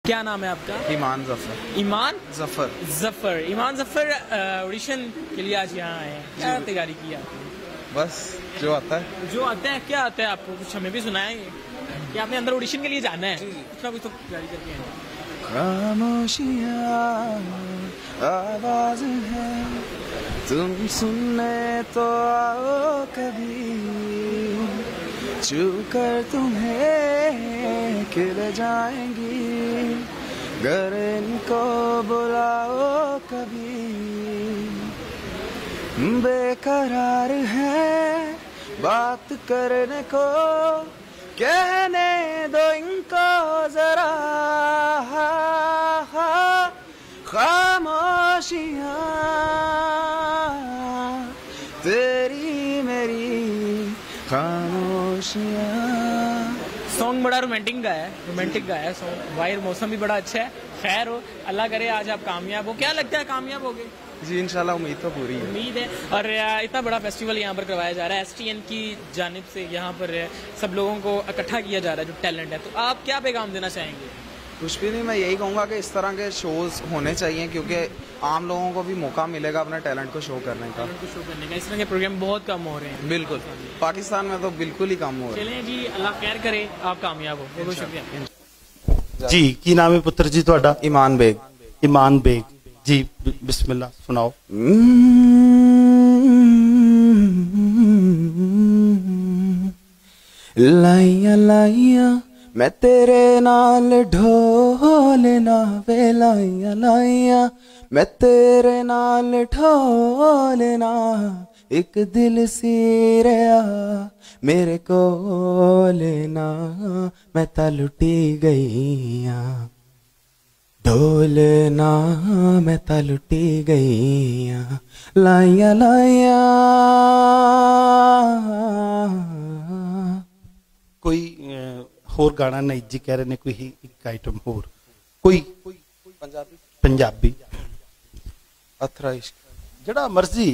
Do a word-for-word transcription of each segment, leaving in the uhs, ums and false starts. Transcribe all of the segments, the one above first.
क्या नाम है आपका? ईमान जफर। ईमान जफर जफर ईमान जफर ऑडिशन के लिए आज यहाँ आए हैं, क्या तैयारी की आपने? बस जो आता है। जो आता है, क्या आता है आपको? कुछ हमें भी सुनाएंगे कि आपने अंदर ऑडिशन के लिए जाना है? कुछ ना कुछ तो तैयारी करके आए हैं। खामोशियाँ आवाज है, तुम सुनने तो आओ कभी, छू कर तुम्हें खिल जाएंगी, घर इनको बुलाओ कभी, बेकरार है बात करने को, कहने दो इनको जरा, खामोशियाँ तेरी मेरी खामोशियाँ। सॉन्ग बड़ा रोमांटिक गाया है, रोमांटिक गाया है सॉन्ग। बाहर मौसम भी बड़ा अच्छा है। खैर हो, अल्लाह करे आज आप कामयाब हो। क्या लगता है कामयाब होगे? जी इंशाल्लाह, उम्मीद तो पूरी है। उम्मीद है। और इतना बड़ा फेस्टिवल यहाँ पर करवाया जा रहा है, एस टी एन की जानिब से यहाँ पर सब लोगों को इकट्ठा किया जा रहा है जो टैलेंट है, तो आप क्या पैगाम देना चाहेंगे? कुछ भी नहीं, मैं यही कहूँगा कि इस तरह के शोज होने चाहिए, क्योंकि आम लोगों को भी मौका मिलेगा अपने टैलेंट को शो करने का। टैलेंट को शो करने का। इस तरह के प्रोग्राम बहुत कम हो रहे हैं। बिल्कुल, पाकिस्तान में तो बिल्कुल ही कम हो रहे हैं। चलें जी, अल्लाह खैर करे, आप कामयाब हो। बहुत बहुत शुक्रिया जी। की नाम है पुत्र जी ਤੁਹਾਡਾ? ईमान बेग। ईमान बेग जी, बिस्मिल्लाह सुनाओ। लाइया लाइया मैं तेरे नाल ढोलना वे, लाइया लाइया मैं तेरे नाल ढोलना, एक दिल सी रहा मेरे को लेना, मैं ता लुटी गईया ढोलना, मैं ता लुटी गईया, लाइया लाइया। कोई होर गाना नहीं जी कह रहे ने, कोई एक आइटम होर कोई पंजाबी पंजाबी अथरा इश्क, जड़ा मर्जी।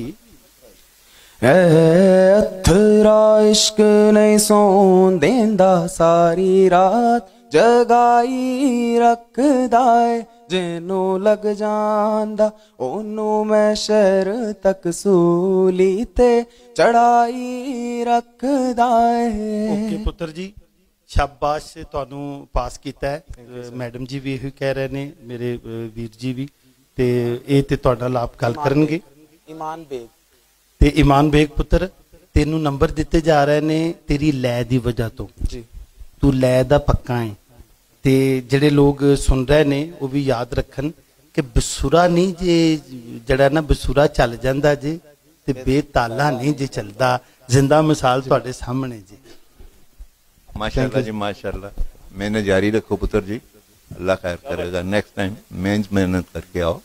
अथरा इश्क नहीं सौन देंदा, सारी रात जगाई रखदा है, जेनू लग जांदा ओनू मैं शहर तक सूली ते चढ़ाई रखदा है। ओके पुत्र जी, शाबाश से ਤੁਹਾਨੂੰ ਪਾਸ ਕੀਤਾ ਹੈ। ਮੈਡਮ ਜੀ ਵੀ ਇਹੀ ਕਹਿ ਰਹੇ ਨੇ, ਮੇਰੇ ਵੀਰ ਜੀ ਵੀ, ਤੇ ਇਹ ਤੇ ਤੁਹਾਡਾ ਲਾਭ ਗੱਲ ਕਰਨਗੇ। ईमान बेग ਤੇ ਈਮਾਨ ਬੇਗ ਪੁੱਤਰ, ਤੈਨੂੰ ਨੰਬਰ ਦਿੱਤੇ ਜਾ ਰਹੇ ਨੇ ਤੇਰੀ ਲੈ ਦੀ ਵਜ੍ਹਾ ਤੋਂ जी। ਤੂੰ ਲੈ ਦਾ ਪੱਕਾ ਹੈ, ਤੇ ਜਿਹੜੇ ਲੋਕ ਸੁਣ ਰਹੇ ਨੇ ਉਹ ਵੀ ਯਾਦ ਰੱਖਣ ਕਿ ਬਸੁਰਾ ਨਹੀਂ ਜੇ, ਜਿਹੜਾ ਨਾ ਬਸੁਰਾ ਚੱਲ ਜਾਂਦਾ ਜੇ ਤੇ ਬੇਤਾਲਾ ਨਹੀਂ ਜੇ ਚੱਲਦਾ। ਜ਼ਿੰਦਾ ਮਿਸਾਲ ਤੁਹਾਡੇ ਸਾਹਮਣੇ ਜੀ। माशाल्लाह जी माशाल्लाह, मेहनत जारी रखो पुत्र जी, अल्लाह खैर करेगा। नेक्स्ट टाइम मेहनत मेहनत करके आओ।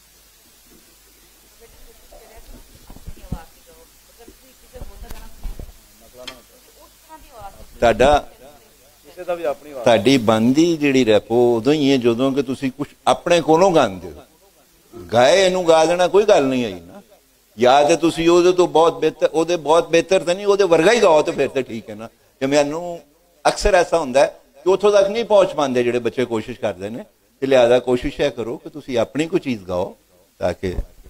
ਤੁਹਾਡਾ ਤੁਹਾਡੀ ਬੰਦੀ ਜਿਹੜੀ ਰੈਪੋ ਉਦੋਂ ਹੀ ਹੈ ਜਦੋਂ ਕਿ ਤੁਸੀਂ ਕੁਝ ਆਪਣੇ ਕੋਲੋਂ ਗਾਉਂਦੇ ਹੋ। ਗਾਏ ਇਹਨੂੰ ਗਾ ਦੇਣਾ ਕੋਈ ਗੱਲ ਨਹੀਂ ਆਈ ਨਾ, ਜਾਂ ਤੇ ਤੁਸੀਂ ਉਹਦੇ ਤੋਂ ਬਹੁਤ ਬਿਹਤਰ, ਉਹਦੇ ਬਹੁਤ ਬਿਹਤਰ ਤਾਂ ਨਹੀਂ, ਉਹਦੇ ਵਰਗਾ ਹੀ ਗਾਓ ਤੇ ਫਿਰ ਤਾਂ ਠੀਕ ਹੈ ਨਾ। ਕਿ ਮੈਨੂੰ ਅਕਸਰ ਐਸਾ ਹੁੰਦਾ ਕਿ ਉੱਥੋਂ ਤੱਕ ਨਹੀਂ ਪਹੁੰਚ ਪਾਉਂਦੇ ਜਿਹੜੇ ਬੱਚੇ ਕੋਸ਼ਿਸ਼ ਕਰਦੇ ਨੇ, ਤੇ ਲਿਹਾਜ਼ਾ ਕੋਸ਼ਿਸ਼ ਇਹ ਕਰੋ ਕਿ ਤੁਸੀਂ ਆਪਣੀ ਕੋਈ ਚੀਜ਼ ਗਾਓ ਤਾਂ ਕਿ